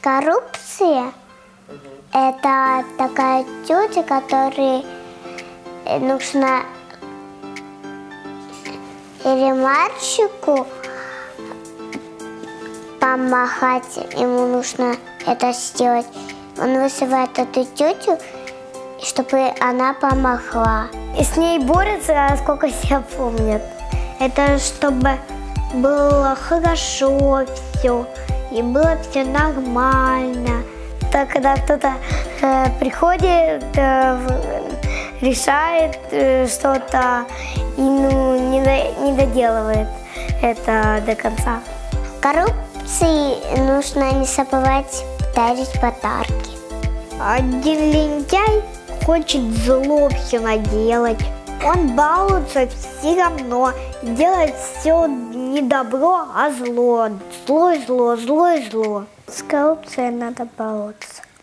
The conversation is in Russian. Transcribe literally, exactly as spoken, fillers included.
Коррупция – это такая тетя, которой нужно или мальчику помахать, ему нужно это сделать. Он вызывает эту тетю, чтобы она помогла. И с ней борются, сколько себя помнят. Это чтобы было хорошо все, и было все нормально. Так, когда кто-то э, приходит, э, решает э, что-то и ну, не, до, не доделывает это до конца. Коррупции нужно не забывать дарить подарки. Один лентяй хочет зло все наделать. Он балуется все равно, делает все не добро, а зло. Зло, зло, зло, зло. С коррупцией надо бороться.